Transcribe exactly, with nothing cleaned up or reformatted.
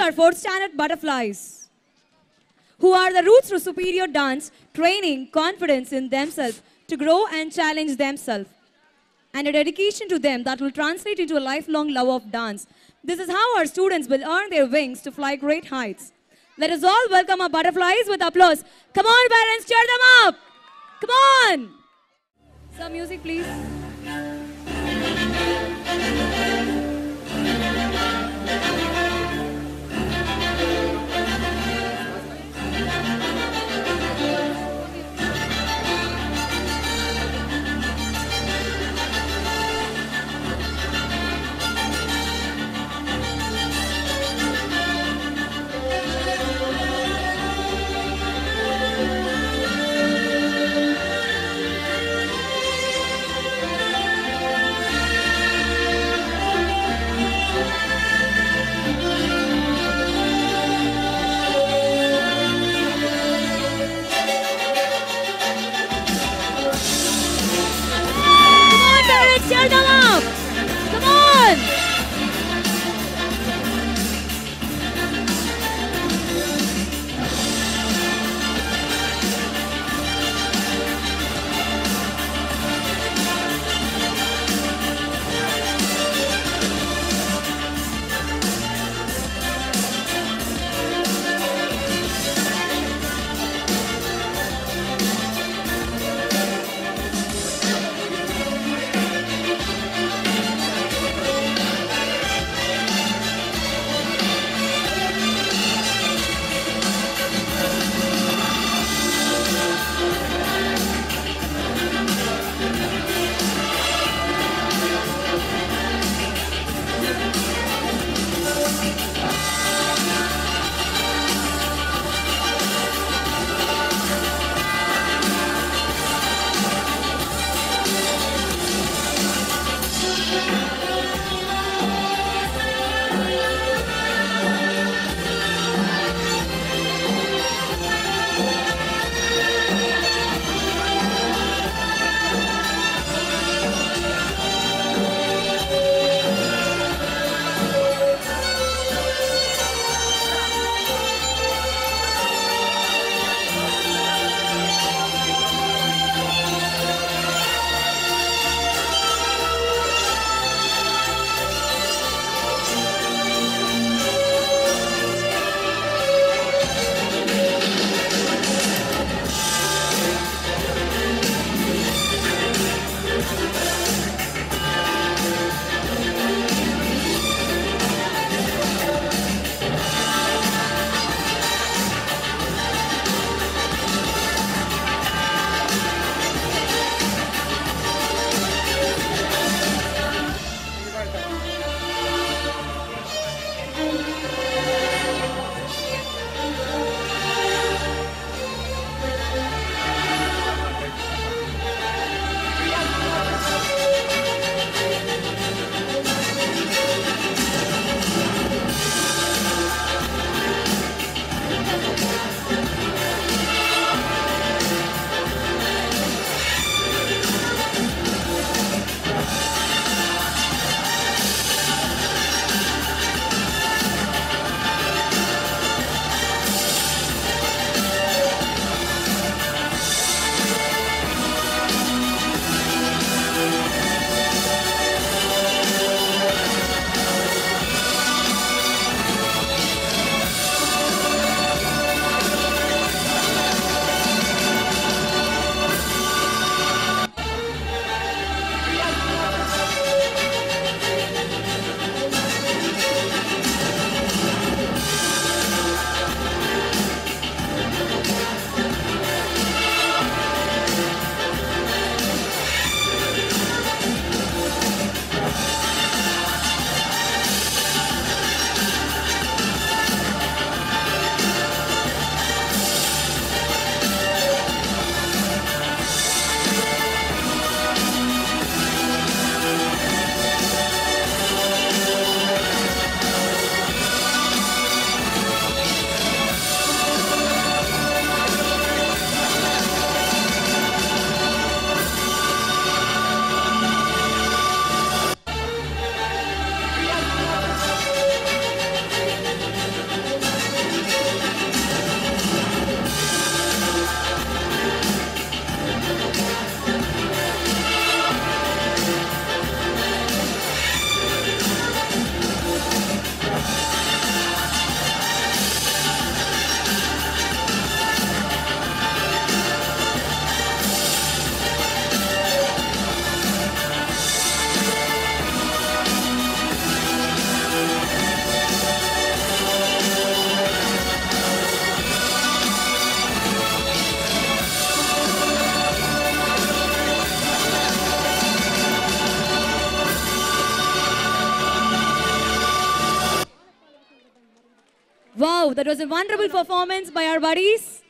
are fourth standard butterflies, who are the roots to superior dance, training confidence in themselves to grow and challenge themselves, and a dedication to them that will translate into a lifelong love of dance. This is how our students will earn their wings to fly great heights. Let us all welcome our butterflies with applause. Come on, parents, cheer them up. Come on. Some music, please. that was a wonderful performance by our buddies.